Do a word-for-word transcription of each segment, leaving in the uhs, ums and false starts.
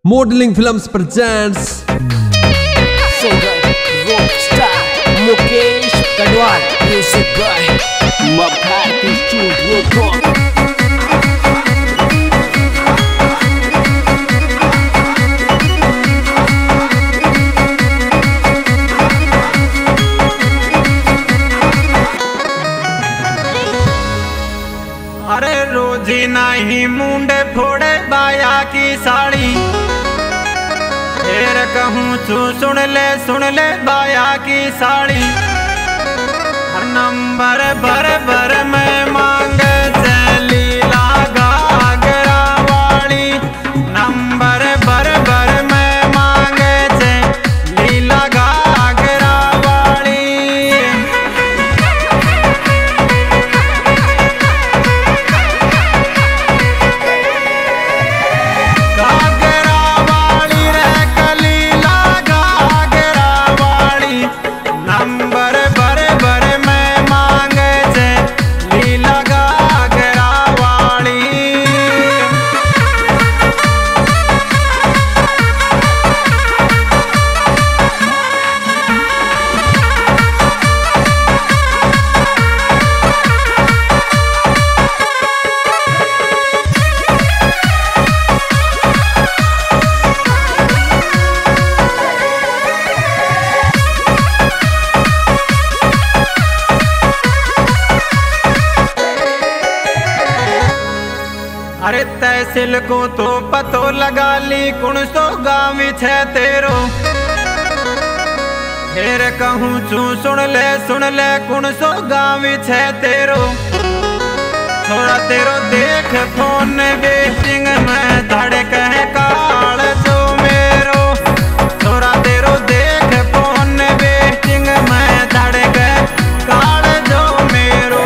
Modeling Films presents Singer, rockstar, Mukesh Kadwal, music by Mabharti Studio Talk. अरे रोजी नहीं मुंडे फोड़े बाया की साड़ी, फिर कहूँ छू सुन ले सुन ले बाया की साड़ी। हर नंबर भर भर में मांगे चली लागा घाघरा वाली, नंबर भर भर में मांगे चली लागा घाघरा वाली। अरे तहसील को तो पतो लगा ली कुण सो गाँव छे तेरो, फिर कहूँ छू सुन ले सुन ले कुण सो गाँव छे तेरो। थोड़ा तेरो देख फोन वेटिंग में धड़क है काल जो मेरो, थोड़ा तेरो देख फोन वेटिंग में धड़क है काल जो मेरो।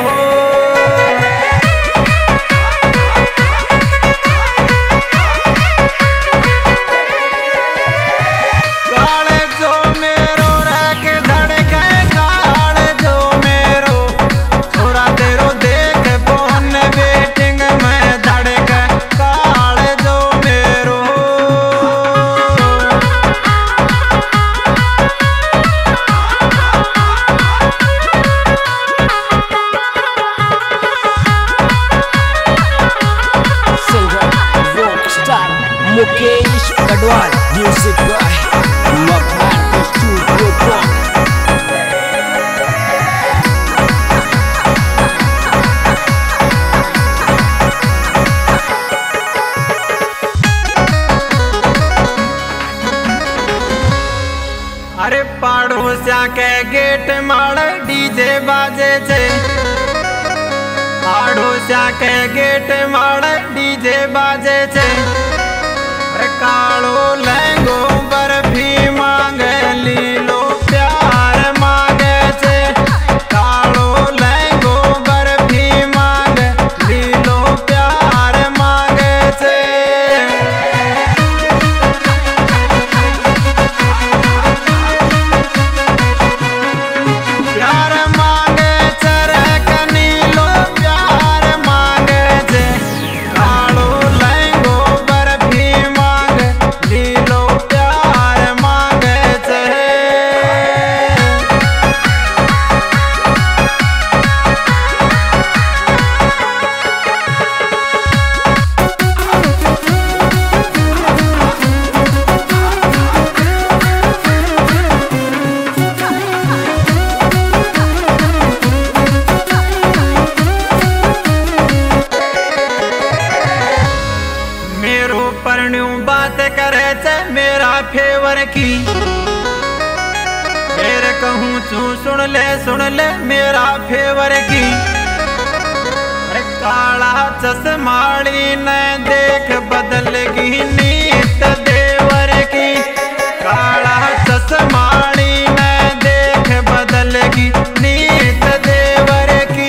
Mukesh Kadwal, music by Mabharti Studio Talk. अरे पड़ोसिया के गेट मार डीजे बाजे छे, पड़ोसिया के गेट मार डीजे बाजे छे। कालो लहंगो बर्फी मांगे लीलो प्यार मांगे छे, कालो लहंगो बर्फी मांगे लीलो प्यार मांगे छे। प्यार मांगे छे रे कनीलो प्यार मांगे छे, कालो लहंगो बर्फी लीलो प्यार मांगे छे। मेरो परण्यू बात करे छे मेरा फेवर की, फिर कहूँ छू सुन ले सुन ले मेरा फेवर की। अरे काला चश्माड़ी ने देख बदलगी नीत देवर की, काला चश्माड़ी ने देख बदलगी नीत देवर की।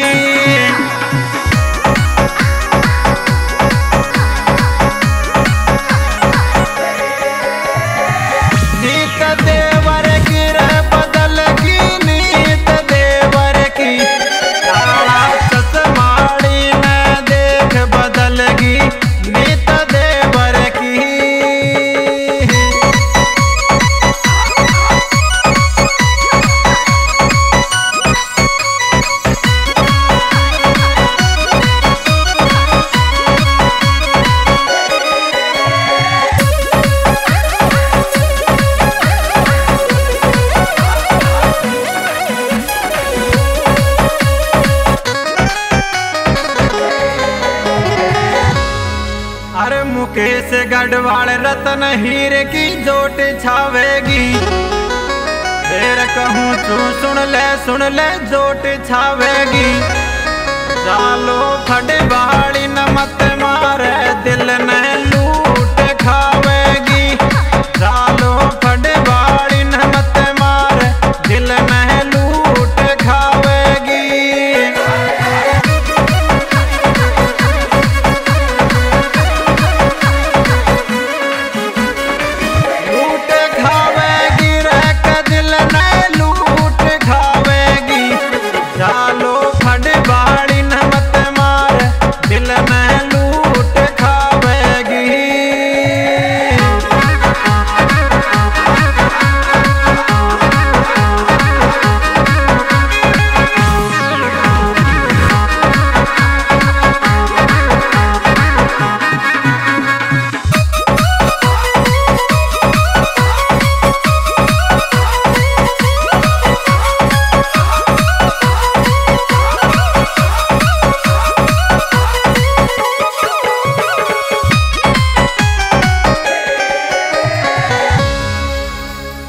नीत देवर की रे बदलगी नीत देवर की, काला चश्माड़ी ने देख बदलगी नीत देवर की। खडवाल रतन हीरे की जोट छावेगी। फिर कहूँ तू सुन ले सुन ले जोट छावेगी। चालो खडवाली न मत मारे दिल न लूट खावेगी। चालो खडवाली न मत मारे दिल न लूट खावेगी। चालो खडवाली न मत मार दिल में